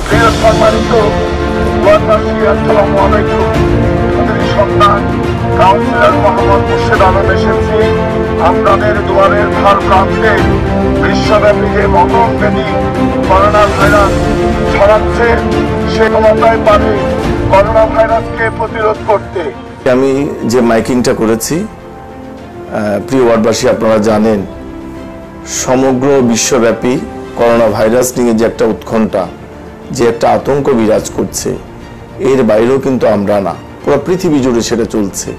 সম্মানিত আসসালামু আলাইকুম। আমাদের সন্তান কাউন্সিলর মোহাম্মদ মুর্শেদ আলম এসেছি আপনাদের দুয়ারের ধার প্রান্তে। বিশ্বব্যাপী যে মহাব্যাধি করোনা ভাইরাস ছড়াচ্ছে, সে ক্ষমতায় পারে করোনা ভাইরাসকে প্রতিরোধ করতে। আমি যে মাইকিংটা করেছি, প্রিয় ওয়ার্ডবাসী, আপনারা জানেন সমগ্র বিশ্বব্যাপী করোনা ভাইরাস নিয়ে যে একটা উৎকণ্ঠা, যে একটা আতঙ্ক বিরাজ করছে, এর বাইরেও কিন্তু আমরা না, পুরো পৃথিবী জুড়ে সেটা চলছে।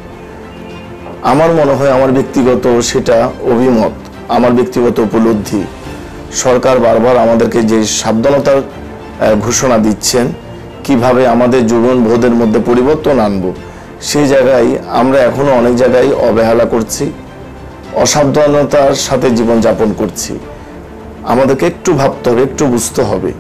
আমার মনে হয়, আমার ব্যক্তিগত সেটা অভিমত, আমার ব্যক্তিগত উপলব্ধি, সরকার বারবার আমাদেরকে যে সাবধানতার ঘোষণা দিচ্ছেন, কিভাবে আমাদের জীবনবোধের মধ্যে পরিবর্তন আনবো, সেই জায়গায় আমরা এখনো অনেক জায়গায় অবহেলা করছি, অসাবধানতার সাথে জীবনযাপন করছি। আমাদেরকে একটু ভাবতে হবে, একটু বুঝতে হবে,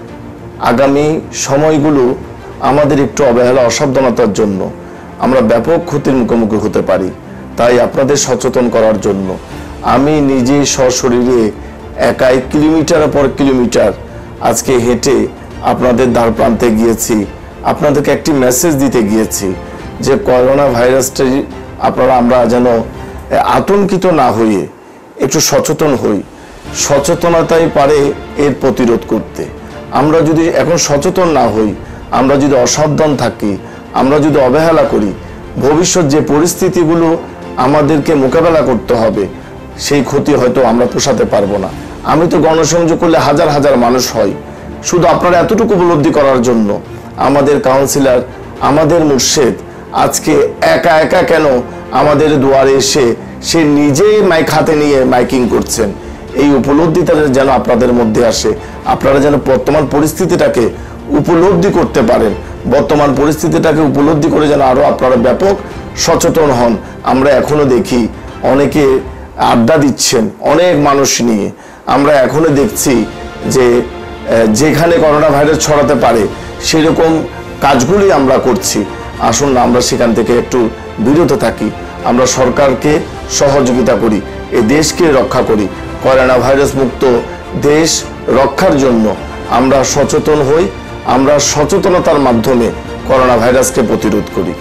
আগামী সময়গুলো আমাদের একটু অবহেলা অসাবধানতার জন্য আমরা ব্যাপক ক্ষতির মুখোমুখি হতে পারি। তাই আপনাদের সচেতন করার জন্য আমি নিজে সশরীরে একাই কিলোমিটারের পর কিলোমিটার আজকে হেঁটে আপনাদের দ্বার প্রান্তে গিয়েছি, আপনাদেরকে একটি মেসেজ দিতে গিয়েছি যে করোনা ভাইরাসটি আমরা যেন আতঙ্কিত না হয়ে একটু সচেতন হই। সচেতনতাই পারে এর প্রতিরোধ করতে। আমরা যদি এখন সচেতন না হই, আমরা যদি অসাবধান থাকি, আমরা যদি অবহেলা করি, ভবিষ্যৎ যে পরিস্থিতিগুলো আমাদেরকে মোকাবেলা করতে হবে, সেই ক্ষতি হয়তো আমরা পোষাতে পারবো না। আমি তো গণসংযোগ করলে হাজার হাজার মানুষ হয়। শুধু আপনারা এতটুকু উপলব্ধি করার জন্য আমাদের কাউন্সিলর, আমাদের মুর্শেদ আজকে একা একা কেন আমাদের দুয়ারে এসে সে নিজেই মাইক হাতে নিয়ে মাইকিং করছেন, এই উপলব্ধিটা যেন আপনাদের মধ্যে আসে। আপনারা যেন বর্তমান পরিস্থিতিটাকে উপলব্ধি করতে পারেন, বর্তমান পরিস্থিতিটাকে উপলব্ধি করে যেন আরো আপনারা ব্যাপক সচেতন হন। আমরা এখনো দেখি অনেকে আড্ডা দিচ্ছেন অনেক মানুষ নিয়ে, আমরা এখনো দেখছি যে যেখানে করোনা ভাইরাস ছড়াতে পারে সেরকম কাজগুলি আমরা করছি। আসুন না আমরা সেখান থেকে একটু বিরত থাকি, আমরা সরকারকে সহযোগিতা করি, এই দেশকে রক্ষা করি। করোনা ভাইরাস মুক্ত দেশ রক্ষার জন্য আমরা সচেতন হই, আমরা সচেতনতার মাধ্যমে করোনা ভাইরাসকে প্রতিরোধ করি।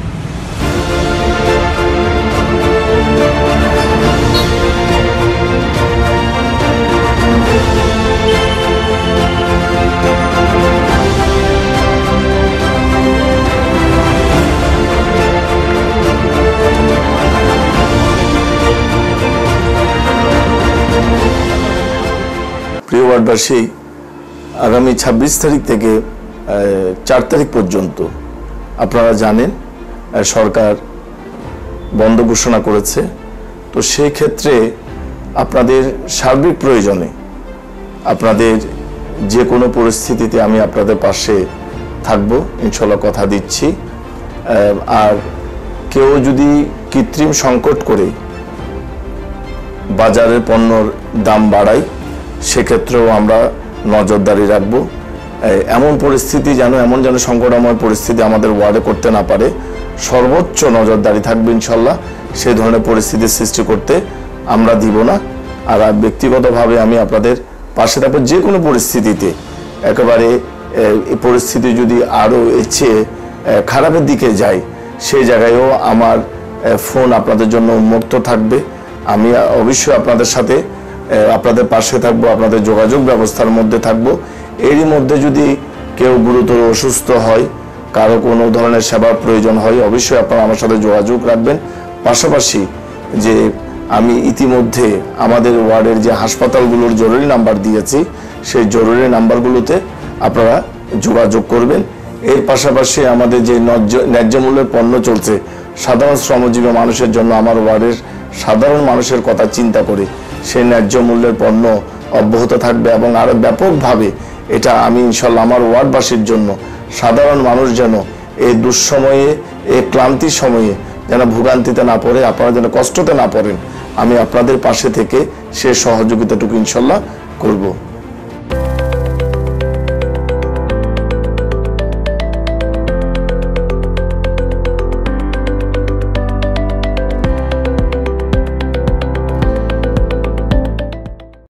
প্রিয় ওয়ার্ডবাসী, আগামী 26 তারিখ থেকে 4 তারিখ পর্যন্ত আপনারা জানেন সরকার বন্ধ ঘোষণা করেছে। তো সেই ক্ষেত্রে আপনাদের সার্বিক প্রয়োজনে, আপনাদের যে কোনো পরিস্থিতিতে আমি আপনাদের পাশে থাকব, ইনশাল্লাহ কথা দিচ্ছি। আর কেউ যদি কৃত্রিম সংকট করে বাজারের পণ্যর দাম বাড়ায়, সেক্ষেত্রেও আমরা নজরদারি রাখব। এমন পরিস্থিতি এমন যেন সংকটময় পরিস্থিতি আমাদের ওয়ার্ডে করতে না পারে, সর্বোচ্চ নজরদারি থাকবে ইনশাল্লাহ। সেই ধরনের পরিস্থিতির সৃষ্টি করতে আমরা দিব না। আর ব্যক্তিগতভাবে আমি আপনাদের পাশে থাকবো যে কোনো পরিস্থিতিতে। একেবারে এই পরিস্থিতি যদি আরও এর চেয়ে খারাপের দিকে যায়, সেই জায়গায়ও আমার ফোন আপনাদের জন্য উন্মুক্ত থাকবে। আমি অবশ্যই আপনাদের সাথে, আপনাদের পাশে থাকবো, আপনাদের যোগাযোগ ব্যবস্থার মধ্যে থাকবো। এরই মধ্যে যদি কেউ গুরুতর অসুস্থ হয়, কারো কোনো ধরনের সেবার প্রয়োজন হয়, অবশ্যই আপনারা আমার সাথে যোগাযোগ রাখবেন। পাশাপাশি যে আমি ইতিমধ্যে আমাদের ওয়ার্ডের যে হাসপাতালগুলোর জরুরি নাম্বার দিয়েছি, সেই জরুরি নাম্বারগুলোতে আপনারা যোগাযোগ করবেন। এর পাশাপাশি আমাদের যে ন্যায্য মূল্যের পণ্য চলছে, সাধারণ শ্রমজীবী মানুষের জন্য আমার ওয়ার্ডের সাধারণ মানুষের কথা চিন্তা করে সেই ন্যায্য মূল্যের পণ্য অব্যাহত থাকবে। এবং আরো ব্যাপকভাবে এটা আমি ইনশাল্লাহ আমার ওয়ার্ডবাসীর জন্য, সাধারণ মানুষ যেন এই দুঃসময়ে, এই ক্লান্তির সময়ে যেন ভোগান্তিতে না পড়ে, আপনারা যেন কষ্টতে না পড়েন, আমি আপনাদের পাশে থেকে সে সহযোগিতাটুকু ইনশাল্লাহ করব।